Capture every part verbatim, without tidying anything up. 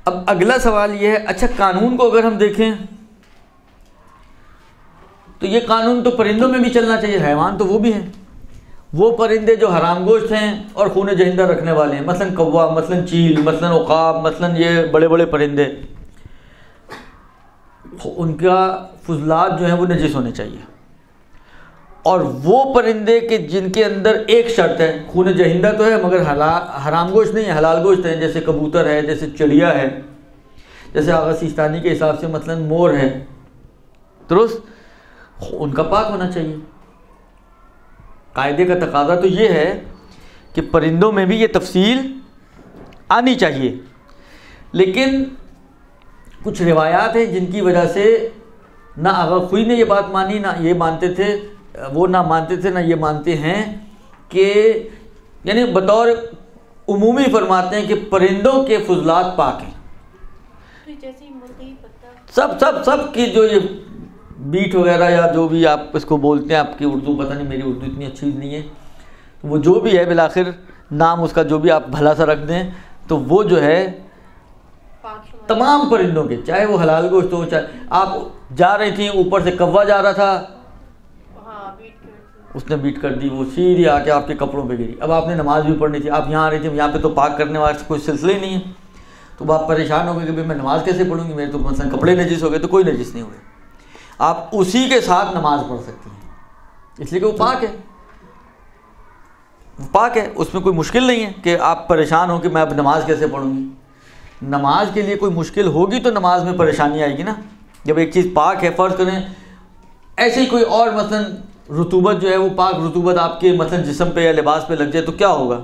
अब अगला सवाल ये है, अच्छा कानून को अगर हम देखें तो ये कानून तो परिंदों में भी चलना चाहिए, हैवान तो वो भी हैं। वो परिंदे जो हरामगोश्त हैं और खून जहिंदा रखने वाले हैं, मसलन कौवा, मसलन चील, मसलन उकाब, मसलन ये बड़े बड़े परिंदे, उनका फुजलात जो है वो नजिस होने चाहिए। और वो परिंदे के जिनके अंदर एक शर्त है, खून जहिंदा तो है मगर हला हराम गोश्त नहीं है, हलाल गोश्त है, जैसे कबूतर है, जैसे चिड़िया है, जैसे आगा सिस्तानी के हिसाब से मसलन मोर है, दुरुस्त, उनका पाक होना चाहिए। कायदे का तकाजा तो ये है कि परिंदों में भी ये तफसील आनी चाहिए। लेकिन कुछ रिवायात हैं जिनकी वजह से ना आगा खुई ने ये बात मानी, ना ये मानते थे, वो ना मानते थे, ना ये मानते हैं कि, यानी बतौर उमूमी फरमाते हैं कि परिंदों के फुजलात पाक हैं। सब सब सब की जो ये बीट वगैरह या जो भी आप इसको बोलते हैं, आपकी उर्दू पता नहीं, मेरी उर्दू इतनी अच्छी नहीं है, तो वो जो भी है बिलाखिर नाम उसका जो भी आप भला सा रख दें, तो वो जो है तमाम परिंदों के, चाहे वो हलाल गोश्त हो, चाहे आप जा रही थी, ऊपर से कौवा जा रहा था, उसने बीट कर दी, वो सीधी आके आपके कपड़ों पे गिरी। अब आपने नमाज भी पढ़नी थी, आप यहाँ आ रही थी, यहाँ पे तो पाक करने वाला कोई सिलसिला ही नहीं है, तो आप परेशान हो गए कि भाई मैं नमाज कैसे पढ़ूंगी, मेरे तो मसलन कपड़े नजिस हो गए, तो कोई नजिस नहीं हुए, आप उसी के साथ नमाज पढ़ सकती हैं, इसलिए कि वो पाक है, वो पाक है, उसमें कोई मुश्किल नहीं है कि आप परेशान हो कि मैं अब नमाज कैसे पढ़ूंगी। नमाज के लिए कोई मुश्किल होगी तो नमाज में परेशानी आएगी ना। जब एक चीज़ पाक है, फ़र्ज़ करें ऐसे ही कोई और मसलन रुतूबत जो है वो पाक रुतूबत आपके मसलन जिस्म पे या लिबास पे लग जाए तो क्या होगा?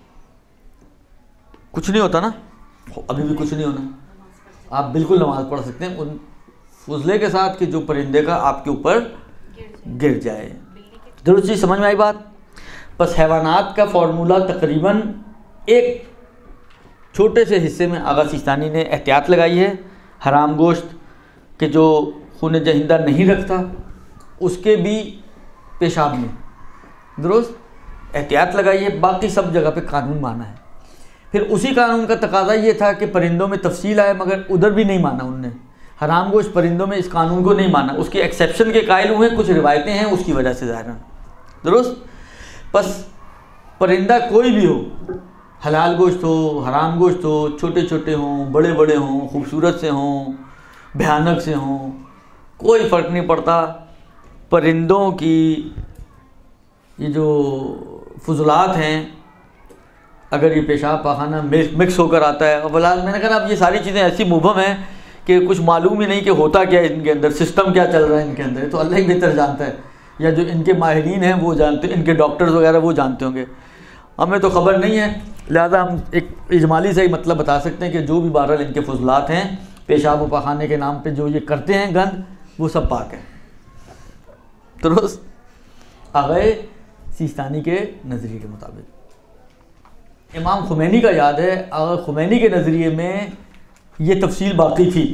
कुछ नहीं होता ना, अभी भी कुछ नहीं होना, आप बिल्कुल नमाज पढ़ सकते हैं उन फुजले के साथ कि जो परिंदे का आपके ऊपर गिर जाए। दुरुस्त चीज़ समझ में आई बात? बस हैवानात का फार्मूला तकरीबन एक छोटे से हिस्से में आगा सिस्तानी ने एहतियात लगाई है, हराम गोश्त के जो खून जहिंदा नहीं रखता उसके भी पेशाब में, दुरुस्त एहतियात लगाई है, बाकी सब जगह पे कानून माना है। फिर उसी कानून का तकाजा ये था कि परिंदों में तफसील आए, मगर उधर भी नहीं माना उनने, हराम गोश्त परिंदों में इस कानून को नहीं माना, उसके एक्सेप्शन के कायल हुए, कुछ रिवायतें हैं उसकी वजह से ज़ाहिरन, दुरुस्त। बस परिंदा कोई भी हो, हलाल गोश्त हो, हराम गोश्त हो, छोटे छोटे हों, बड़े बड़े हों, खूबसूरत से हों, भयानक से हों, कोई फ़र्क नहीं पड़ता, परिंदों की ये जो फुजलात हैं अगर ये पेशाब पाखाना मिक्स होकर आता है, और फिलहाल मैंने कहा अब ये सारी चीज़ें ऐसी मुबहम हैं कि कुछ मालूम ही नहीं कि होता क्या है इनके अंदर, सिस्टम क्या चल रहा है इनके अंदर, तो अल्लाह ही बेहतर जानता है, या जो इनके माहिरीन हैं वो जानते, इनके डॉक्टर्स वगैरह वो जानते होंगे, हमें तो ख़बर नहीं है। लिहाजा हम एक इजमाली से ही मतलब बता सकते हैं कि जो भी बहरहाल इनके फुजलात हैं पेशाब व पाखाने के नाम पे जो ये करते हैं गंद, वो सब पाक है, दुरुस्त। आगे सिस्तानी के नज़रिए के मुताबिक इमाम खुमैनी का याद है, आगे खुमैनी के नज़रिए में ये तफसील बाकी थी।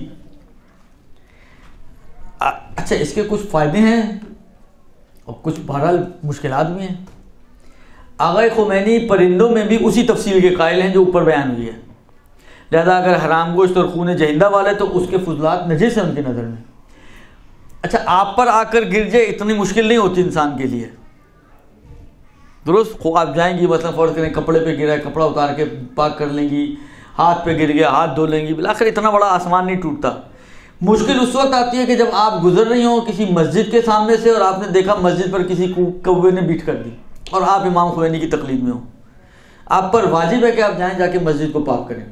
अच्छा, इसके कुछ फ़ायदे हैं और कुछ बहरहाल मुश्किलात भी हैं। आगा खुमैनी परिंदों में भी उसी तफसील के कायल हैं जो ऊपर बयान हुई है, लिहाजा अगर हराम गोश्त और खून जहिंदा वाले तो उसके फुजलात नजिस हैं उनकी नज़र में। अच्छा, आप पर आकर गिर जाए इतनी मुश्किल नहीं होती इंसान के लिए, दुरुस्त। आप जाएंगी मतलब फ़र्ज़ करें कपड़े पे गिरा है, कपड़ा उतार के पाक कर लेंगी, हाथ पे गिर गया हाथ धो लेंगी, बिलाखिर इतना बड़ा आसमान नहीं टूटता। मुश्किल उस वक्त आती है कि जब आप गुजर रही हो किसी मस्जिद के सामने से और आपने देखा मस्जिद पर किसी कौवे ने बीट कर दी और आप इमाम खुमैनी की तकलीद में हो, आप पर वाजिब है कि आप जाएं जाके मस्जिद को पाक करें।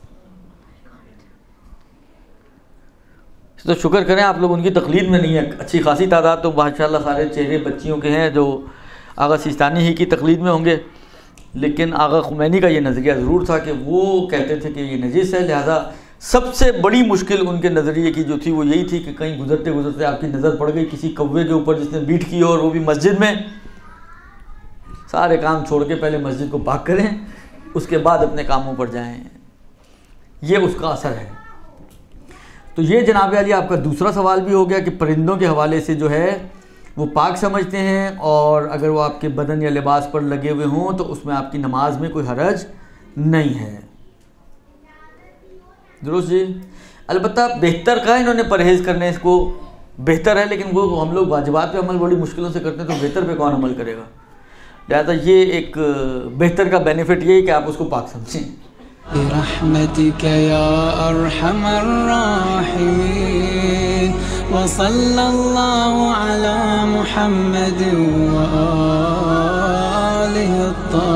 तो शुक्र करें आप लोग उनकी तकलीद में नहीं है, अच्छी खासी तादाद तो माशाअल्लाह सारे चेहरे बच्चियों के हैं जो आगा सिस्तानी ही की तकलीद में होंगे, लेकिन आगा खुमैनी का ये नज़रिया ज़रूर था कि वो कहते थे कि ये नजीस है। लिहाजा सबसे बड़ी मुश्किल उनके नज़रिए की जो थी वो यही थी कि कहीं गुजरते गुजरते आपकी नज़र पड़ गई किसी कौवे के ऊपर जिसने बीट की और वो भी मस्जिद में, सारे काम छोड़ के पहले मस्जिद को पाक करें, उसके बाद अपने कामों पर जाएं, ये उसका असर है। तो ये जनाब अली आपका दूसरा सवाल भी हो गया कि परिंदों के हवाले से जो है वो पाक समझते हैं और अगर वो आपके बदन या लिबास पर लगे हुए हों तो उसमें आपकी नमाज में कोई हरज नहीं है, दुरुस्त जी। अलबत्ता बेहतर कहा इन्होंने परहेज़ करने इसको बेहतर है, लेकिन वो हम लोग वाजिबात पे अमल बड़ी मुश्किलों से करते हैं, तो बेहतर पे कौन अमल करेगा। लिहाजा ये एक बेहतर का बेनिफिट ये है कि आप उसको पाक समझें। बिरहमतिक या अरहमर राहिमीन व सल्लल्लाहु अला मुहम्मद व आलिहि